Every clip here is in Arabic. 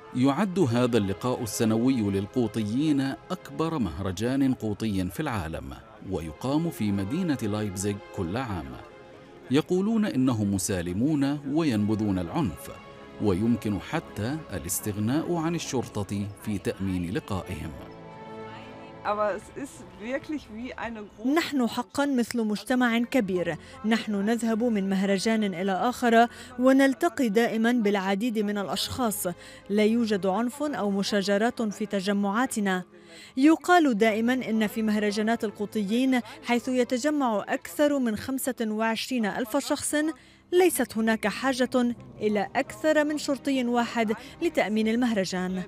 يعد هذا اللقاء السنوي للقوطيين أكبر مهرجان قوطي في العالم، ويقام في مدينة لايبزيغ كل عام. يقولون إنهم مسالمون وينبذون العنف، ويمكن حتى الاستغناء عن الشرطة في تأمين لقائهم. نحن حقا مثل مجتمع كبير، نحن نذهب من مهرجان إلى آخر ونلتقي دائما بالعديد من الأشخاص، لا يوجد عنف أو مشاجرات في تجمعاتنا. يقال دائما إن في مهرجانات القوطيين حيث يتجمع أكثر من 25 ألف شخص ليست هناك حاجة إلى أكثر من شرطي واحد لتأمين المهرجان.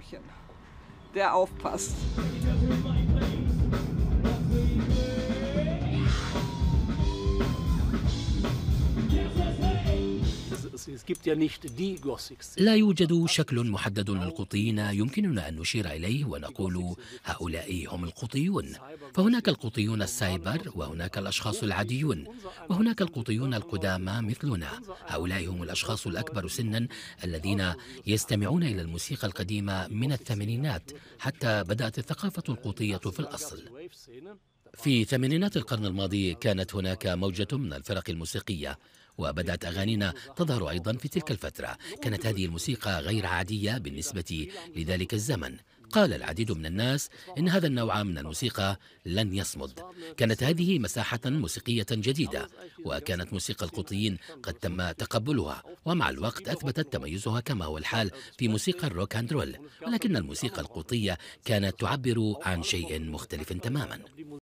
لا يوجد شكل محدد للقوطيين يمكننا أن نشير إليه ونقول هؤلاء هم القوطيون. فهناك القوطيون السايبر، وهناك الأشخاص العاديون، وهناك القوطيون القدامى مثلنا. هؤلاء هم الأشخاص الأكبر سنا الذين يستمعون إلى الموسيقى القديمة من الثمانينات، حتى بدأت الثقافة القوطية في الأصل. في ثمانينات القرن الماضي كانت هناك موجة من الفرق الموسيقية، وبدأت أغانينا تظهر أيضا في تلك الفترة. كانت هذه الموسيقى غير عادية بالنسبة لذلك الزمن. قال العديد من الناس إن هذا النوع من الموسيقى لن يصمد. كانت هذه مساحة موسيقية جديدة، وكانت موسيقى القوطيين قد تم تقبلها، ومع الوقت أثبتت تميزها كما هو الحال في موسيقى الروك أند رول. ولكن الموسيقى القوطية كانت تعبر عن شيء مختلف تماما.